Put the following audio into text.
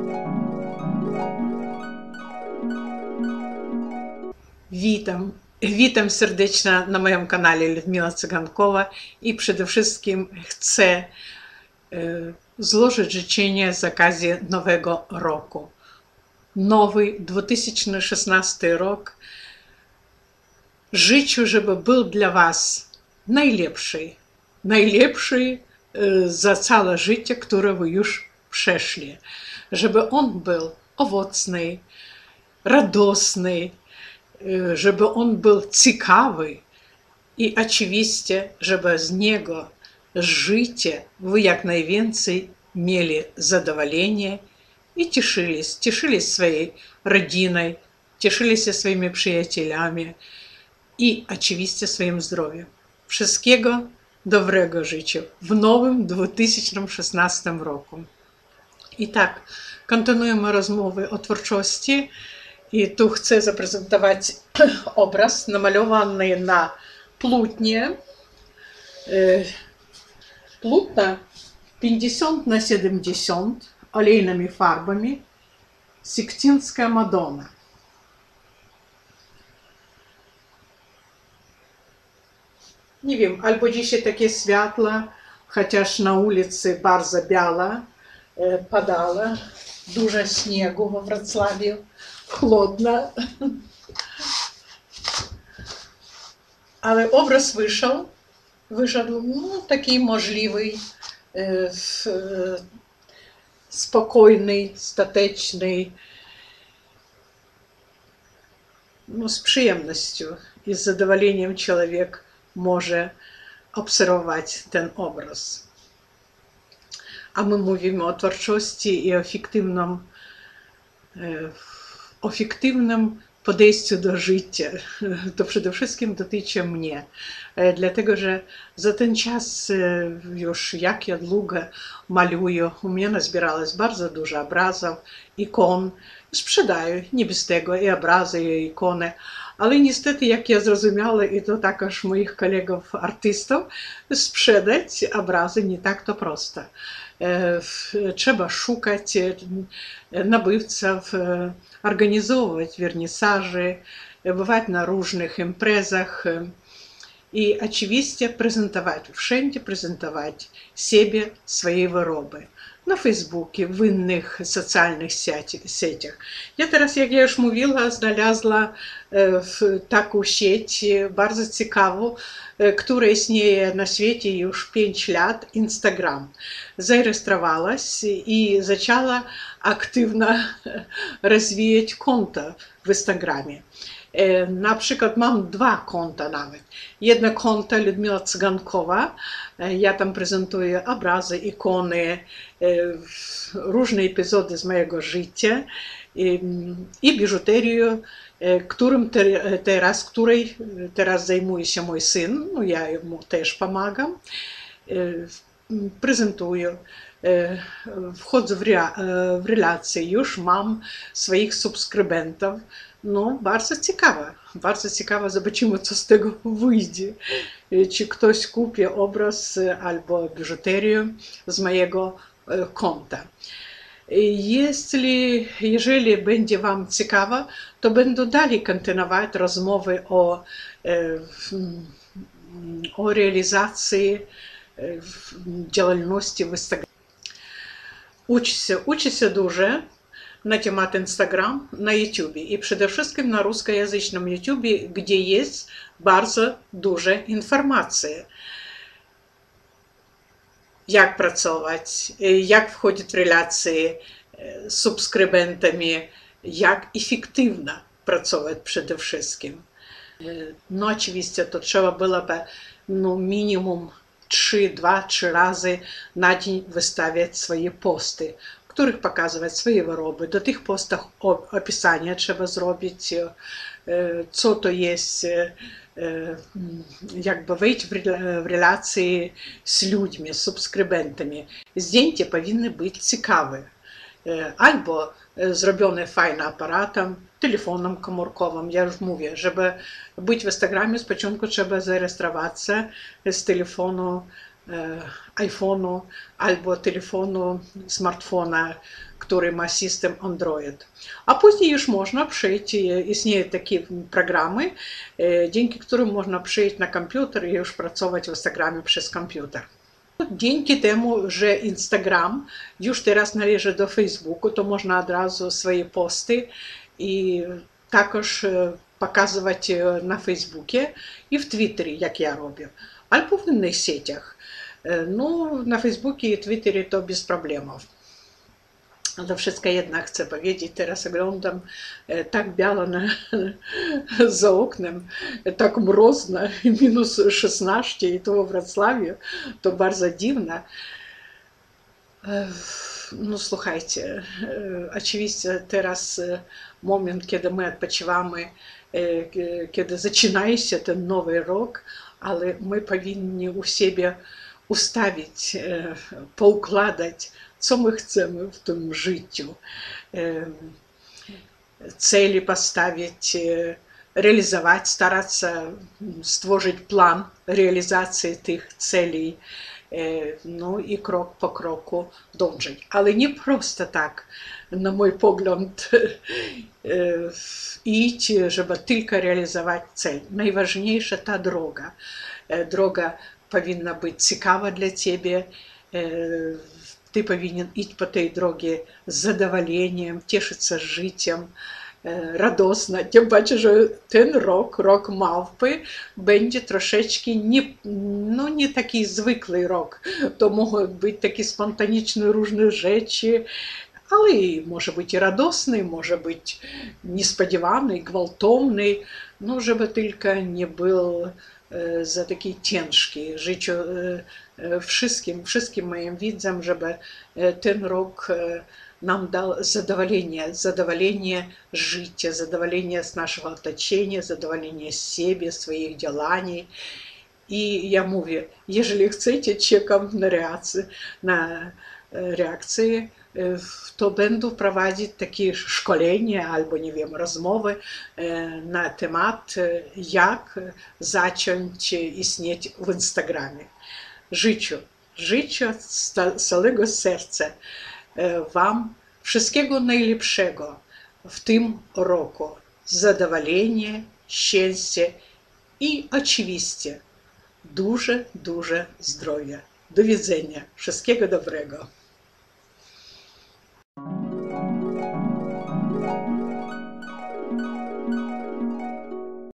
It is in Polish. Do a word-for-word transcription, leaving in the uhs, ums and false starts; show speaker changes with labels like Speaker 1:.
Speaker 1: Witam, witam serdecznie na moim kanale Людмила Cygankowa i przede wszystkim chcę e, złożyć życzenia z okazji Nowego Roku. Nowy dwa tysiące szesnasty rok życzę, żeby był dla Was najlepszy, najlepszy e, za całe życie, które Wy już przeszli. Żeby on był owocny, radosny, żeby on był ciekawy i oczywiście, żeby z niego życie Wy jak najwięcej mieli zadowolenia i cieszyliś, cieszyliś swojej rodziną, cieszyliś się swoimi przyjaciółmi i oczywiście swoim zdrowiem. Wszystkiego dobrego życzę w nowym dwa tysiące szesnastym roku. I tak, kontynuujemy rozmowy o twórczości. I tu chcę zaprezentować obraz namalowany na płótnie. Płótna pięćdziesiąt na siedemdziesiąt olejnymi farbami. Sixtyńska Madonna. Nie wiem, albo dzisiaj takie światło, chociaż na ulicy bardzo biała, padało, dużo śniegu we Wrocławiu. Chłodno, ale obraz wyszedł, wyszedł no, taki możliwy, e, spokojny, stateczny, no, z przyjemnością i z zadowoleniem człowiek może obserwować ten obraz. A my mówimy o twórczości i o efektywnym e, o efektywnym podejściu do życia. To przede wszystkim dotyczy mnie. Dlatego, że za ten czas już jak ja długo maluję, u mnie nazbierało bardzo dużo obrazów, ikon. Sprzedaję nie bez tego i obrazy, i ikony. Ale niestety, jak ja zrozumiała, i to також moich kolegów artystów, sprzedać obrazy nie tak to prosto. Trzeba szukać nabywców, organizować wernisaże, bywać na różnych imprezach i oczywiście prezentować, wszędzie prezentować siebie, swoje wyroby. Na Facebooku, w innych socjalnych sieciach. Ja teraz, jak ja już mówiła, znalazła taką sieć bardzo ciekawą, która istnieje na świecie już pięć lat, Instagram. Zarejestrowałaś i zaczęła aktywnie rozwijać konto w Instagramie. Na przykład mam dwa konta nawet. Jedno konto Людмила Cygankowa. Ja tam prezentuję obrazy, ikony, różne epizody z mojego życia i, i biżuterię, którym te, teraz, której teraz zajmuje się mój syn. No, ja mu też pomagam. Prezentuję. Wchodzę w, rea, w relacje, już mam swoich subskrybentów. No, bardzo ciekawe, bardzo ciekawe, zobaczymy, co z tego wyjdzie. Czy ktoś kupi obraz albo biżuterię z mojego konta. Jeśli, jeżeli będzie Wam ciekawe, to będę dalej kontynuować rozmowy o, o realizacji działalności w Instagramie. Uczcie, uczcie dużo na temat Instagram, na YouTube i przede wszystkim na ruskojęzycznym YouTube, gdzie jest bardzo dużo informacji. Jak pracować, jak wchodzić w relacje z subskrybentami, jak efektywnie pracować przede wszystkim. No oczywiście to trzeba byłoby no, minimum trzy, dwa, trzy razy na dzień wystawiać swoje posty, w których pokazywać swoje wyroby. Do tych postów opisanie trzeba zrobić, co to jest, jakby wejść w relacje z ludźmi, z subskrybentami. Zdjęcia powinny być ciekawe. Albo zrobione fajnym aparatem, telefonem komórkowym. Ja już mówię, żeby być w Instagramie, z początku trzeba zarejestrować się z telefonu iPhone'u albo telefonu, smartfona, który ma system Android. A później już można przejść, istnieją takie programy, dzięki którym można przejść na komputer i już pracować w Instagramie przez komputer. Dzięki temu, że Instagram już teraz należy do Facebooku, to można od razu swoje posty i також показувати на Фейсбуці і в Твіттері, як я роблю, або в innych сетях. Ну, na Facebooku i Twitterze to bez problemów. To wszystko jednak chcę powiedzieć. Teraz oglądam tak biało na, za oknem, tak mrozno, minus szesnaście i to w Wrocławiu. To bardzo dziwne. No słuchajcie, oczywiście teraz moment, kiedy my odpoczywamy, kiedy zaczyna się ten nowy rok, ale my powinni u siebie ustawić, poukładać, co my chcemy w tym życiu. Cele postawić, realizować, starać się stworzyć plan realizacji tych celów. No i krok po kroku dążyć. Ale nie prosto tak, na mój pogląd, iść, żeby tylko realizować cel. Najważniejsza ta droga. Droga powinna być ciekawa dla ciebie. Ty powinien iść po tej drodze z zadowoleniem, cieszyć się życiem, radosno. Tym bardziej, że ten rok, rok małpy, będzie troszeczkę nie, no nie taki zwykły rok. To mogą być takie spontaniczne różne rzeczy, ale może być i radosny, może być niespodziewany, gwałtowny, no żeby tylko nie był za taki ciężki. Życzę wszystkim, wszystkim moim widzom, żeby ten rok nam dał zadowolenie, zadowolenie życia, zadowolenie z naszego otoczenia, zadowolenie z siebie, swoich działań. I ja mówię, jeżeli chcecie, czekam na reakcję, na reakcję, to będę prowadzić takie szkolenia albo, nie wiem, rozmowy na temat, jak zacząć istnieć w Instagramie. Życzę, życzę z całego serca Wam wszystkiego najlepszego w tym roku. Zadowolenia, szczęścia i oczywiście duże, duże zdrowia. Do widzenia. Wszystkiego dobrego.